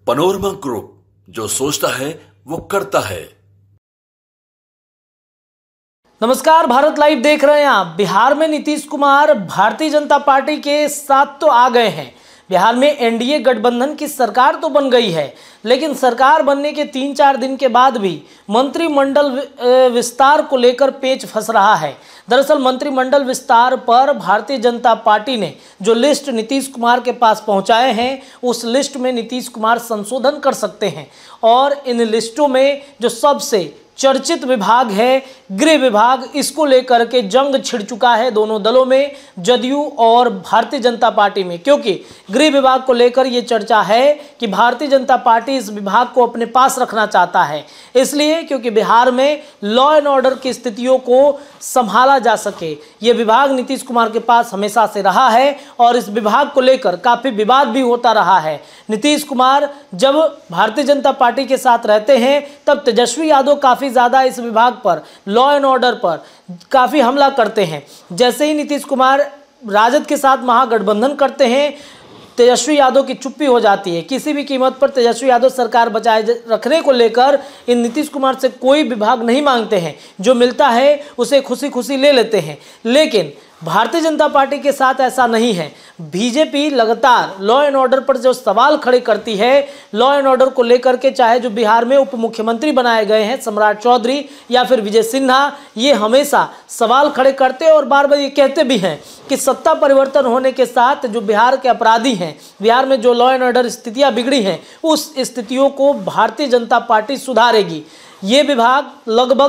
Panorama group, जो सोचता है वो करता है। नमस्कार, भारत लाइव देख रहे हैं आप। बिहार में नीतीश कुमार भारतीय जनता पार्टी के साथ तो आ गए हैं। बिहार में एनडीए गठबंधन की सरकार तो बन गई है, लेकिन सरकार बनने के 3-4 दिन के बाद भी मंत्रिमंडल विस्तार को लेकर पेच फंस रहा है। दरअसल मंत्रिमंडल विस्तार पर भारतीय जनता पार्टी ने जो लिस्ट नीतीश कुमार के पास पहुंचाए हैं, उस लिस्ट में नीतीश कुमार संशोधन कर सकते हैं। और इन लिस्टों में जो सबसे चर्चित विभाग है गृह विभाग, इसको लेकर के जंग छिड़ चुका है दोनों दलों में, जदयू और भारतीय जनता पार्टी में। क्योंकि गृह विभाग को लेकर ये चर्चा है कि भारतीय जनता पार्टी इस विभाग को अपने पास रखना चाहता है, इसलिए क्योंकि बिहार में लॉ एंड ऑर्डर की स्थितियों को संभाला जा सके। ये विभाग नीतीश कुमार के पास हमेशा से रहा है और इस विभाग को लेकर काफ़ी विवाद भी होता रहा है। नीतीश कुमार जब भारतीय जनता पार्टी के साथ रहते हैं तब तेजस्वी यादव काफ़ी ज़्यादा इस विभाग पर, लॉ एंड ऑर्डर पर काफ़ी हमला करते हैं। जैसे ही नीतीश कुमार राजद के साथ महागठबंधन करते हैं, तेजस्वी यादव की चुप्पी हो जाती है। किसी भी कीमत पर तेजस्वी यादव सरकार बचाए रखने को लेकर इन नीतीश कुमार से कोई विभाग नहीं मांगते हैं, जो मिलता है उसे खुशी खुशी ले लेते हैं। लेकिन भारतीय जनता पार्टी के साथ ऐसा नहीं है। बीजेपी लगातार लॉ एंड ऑर्डर पर जो सवाल खड़े करती है, लॉ एंड ऑर्डर को लेकर के, चाहे जो बिहार में उप मुख्यमंत्री बनाए गए हैं सम्राट चौधरी या फिर विजय सिन्हा, ये हमेशा सवाल खड़े करते हैं और बार बार ये कहते भी हैं कि सत्ता परिवर्तन होने के साथ जो बिहार के अपराधी हैं, बिहार में जो लॉ एंड ऑर्डर स्थितियाँ बिगड़ी हैं, उस स्थितियों को भारतीय जनता पार्टी सुधारेगी। ये विभाग लगभग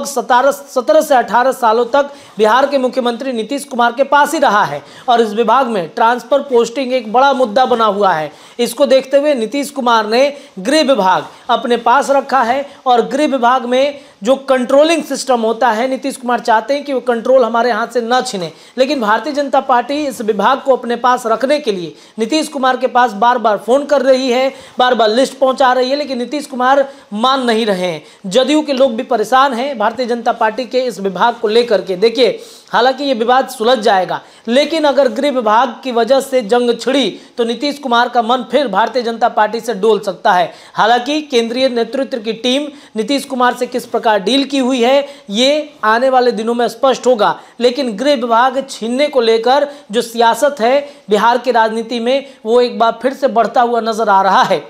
17 से 18 सालों तक बिहार के मुख्यमंत्री नीतीश कुमार के पास ही रहा है और इस विभाग में ट्रांसफर पोस्टिंग एक बड़ा मुद्दा बना हुआ है। इसको देखते हुए नीतीश कुमार ने गृह विभाग अपने पास रखा है और गृह विभाग में जो कंट्रोलिंग सिस्टम होता है, नीतीश कुमार चाहते हैं कि वो कंट्रोल हमारे हाथ से न छिने। लेकिन भारतीय जनता पार्टी इस विभाग को अपने पास रखने के लिए नीतीश कुमार के पास बार बार फ़ोन कर रही है, बार बार लिस्ट पहुंचा रही है, लेकिन नीतीश कुमार मान नहीं रहे हैं। जदयू के लोग भी परेशान हैं भारतीय जनता पार्टी के इस विभाग को लेकर के। देखिए, हालांकि ये विवाद सुलझ जाएगा, लेकिन अगर गृह विभाग की वजह से जंग छिड़ी तो नीतीश कुमार का मन फिर भारतीय जनता पार्टी से डोल सकता है। हालांकि केंद्रीय नेतृत्व की टीम नीतीश कुमार से किस प्रकार डील की हुई है, ये आने वाले दिनों में स्पष्ट होगा। लेकिन गृह विभाग छीनने को लेकर जो सियासत है बिहार की राजनीति में, वो एक बार फिर से बढ़ता हुआ नजर आ रहा है।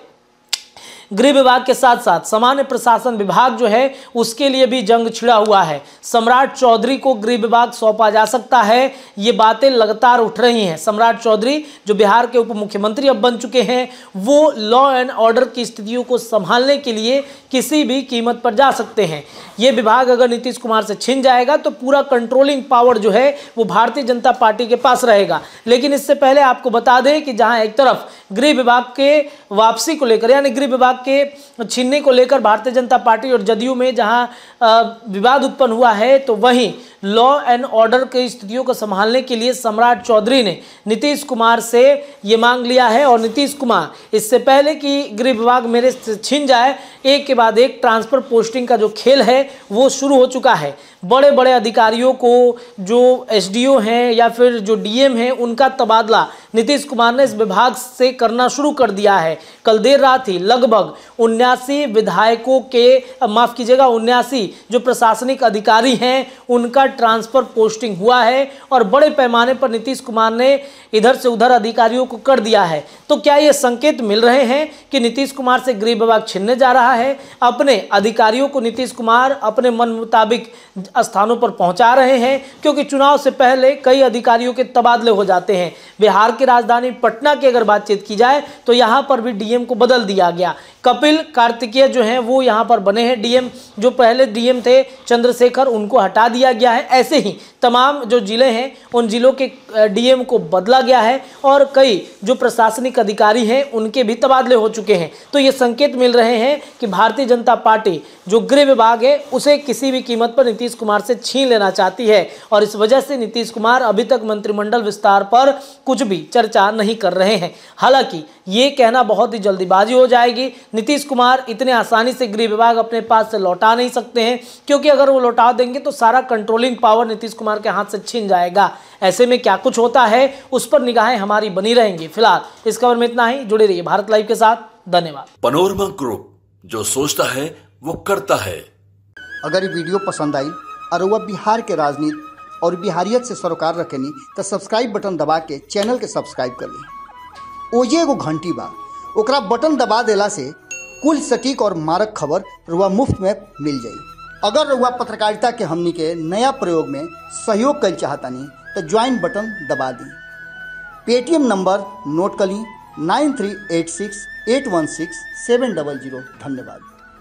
गृह विभाग के साथ साथ सामान्य प्रशासन विभाग जो है, उसके लिए भी जंग छिड़ा हुआ है। सम्राट चौधरी को गृह विभाग सौंपा जा सकता है, ये बातें लगातार उठ रही हैं। सम्राट चौधरी जो बिहार के उप मुख्यमंत्री अब बन चुके हैं, वो लॉ एंड ऑर्डर की स्थितियों को संभालने के लिए किसी भी कीमत पर जा सकते हैं। ये विभाग अगर नीतीश कुमार से छिन जाएगा तो पूरा कंट्रोलिंग पावर जो है वो भारतीय जनता पार्टी के पास रहेगा। लेकिन इससे पहले आपको बता दें कि जहां एक तरफ गृह विभाग के वापसी को लेकर, यानी गृह विभाग के छीनने को लेकर भारतीय जनता पार्टी और जदयू में जहां विवाद उत्पन्न हुआ है, तो वहीं लॉ एंड ऑर्डर की स्थितियों को संभालने के लिए सम्राट चौधरी ने नीतीश कुमार से ये मांग लिया है। और नीतीश कुमार इससे पहले कि गृह विभाग मेरे से छिन जाए, एक के बाद एक ट्रांसफर पोस्टिंग का जो खेल है वो शुरू हो चुका है। बड़े बड़े अधिकारियों को, जो एसडीओ हैं या फिर जो डीएम हैं, उनका तबादला नीतीश कुमार ने इस विभाग से करना शुरू कर दिया है। कल देर रात ही लगभग 79 विधायकों के, माफ़ कीजिएगा, 79 जो प्रशासनिक अधिकारी हैं उनका ट्रांसफ़र पोस्टिंग हुआ है और बड़े पैमाने पर नीतीश कुमार ने इधर से उधर अधिकारियों को कर दिया है। तो क्या ये संकेत मिल रहे हैं कि नीतीश कुमार से गृह विभाग छिनने जा रहा है? अपने अधिकारियों को नीतीश कुमार अपने मन मुताबिक स्थानों पर पहुंचा रहे हैं, क्योंकि चुनाव से पहले कई अधिकारियों के तबादले हो जाते हैं। बिहार की राजधानी पटना की अगर बातचीत की जाए तो यहाँ पर भी डीएम को बदल दिया गया। कपिल कार्तिकेय जो हैं वो यहाँ पर बने हैं डीएम। जो पहले डीएम थे चंद्रशेखर, उनको हटा दिया गया है। ऐसे ही तमाम जो जिले हैं उन जिलों के डीएम को बदला गया है और कई जो प्रशासनिक अधिकारी हैं उनके भी तबादले हो चुके हैं। तो ये संकेत मिल रहे हैं कि भारतीय जनता पार्टी जो गृह विभाग है उसे किसी भी कीमत पर नीतीश कुमार से छीन लेना चाहती है और इस वजह से नीतीश कुमार अभी तक मंत्रिमंडल विस्तार पर कुछ भी चर्चा नहीं कर रहे हैं। हालांकि ये कहना बहुत ही जल्दीबाजी हो जाएगी। नीतीश कुमार इतने आसानी से गृह विभाग अपने पास से लौटा नहीं सकते हैं, क्योंकि अगर वो लौटा देंगे तो सारा कंट्रोलिंग पावर नीतीश कुमार के हाथ से छिन जाएगा। ऐसे में क्या कुछ होता है उस पर निगाहें हमारी बनी रहेंगी। फिलहाल इस खबर में इतना ही। जुड़े रहिए भारत लाइव के साथ। धन्यवाद। पनोरमा ग्रुप, जो सोचता है वो करता है। अगर ये वीडियो पसंद आई और वह बिहार के राजनीति और बिहारियत से सरोकार रखेनी तो सब्सक्राइब बटन दबा के चैनल के सब्सक्राइब कर ली। ओजे एगो घंटी बा, ओकरा बटन दबा देला से कुल सटीक और मारक खबर रुआ मुफ्त में मिल जाई। अगर रुआ पत्रकारिता के हमनी के नया प्रयोग में सहयोग कर चाहतानी तो ज्वाइन बटन दबा दी। पेटीएम नंबर नोट कर ली 9386816700। धन्यवाद।